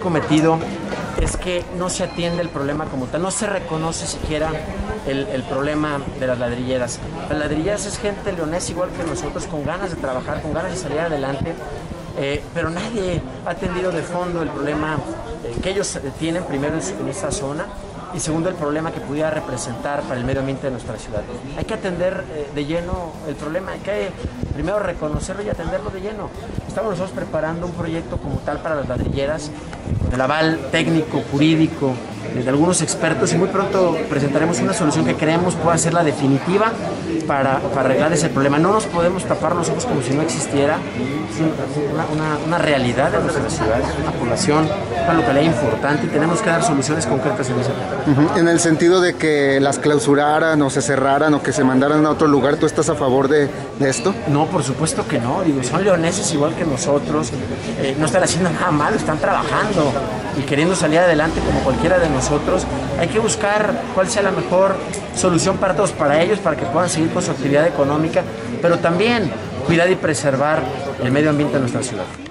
cometido es que no se atiende el problema como tal, no se reconoce siquiera el problema de las ladrilleras. Las ladrilleras es gente leonesa igual que nosotros, con ganas de trabajar, con ganas de salir adelante, pero nadie ha atendido de fondo el problema que ellos tienen, primero en esa zona, y segundo, el problema que pudiera representar para el medio ambiente de nuestra ciudad. Hay que atender de lleno el problema, hay que primero reconocerlo y atenderlo de lleno. Estamos nosotros preparando un proyecto como tal para las ladrilleras, con el aval técnico, jurídico, de algunos expertos, y muy pronto presentaremos una solución que creemos pueda ser la definitiva para arreglar ese problema. No nos podemos tapar los ojos como si no existiera. Es una realidad de nuestra ciudad, es una población, una localidad importante, y tenemos que dar soluciones concretas en ese tema. En el sentido de que las clausuraran o se cerraran o que se mandaran a otro lugar, ¿tú estás a favor de esto? No, por supuesto que no. Digo, son leoneses igual que nosotros, no están haciendo nada malo, están trabajando y queriendo salir adelante como cualquiera de nosotros. Hay que buscar cuál sea la mejor solución para todos, para ellos, para que puedan seguir con su actividad económica, pero también cuidar y preservar el medio ambiente de nuestra ciudad.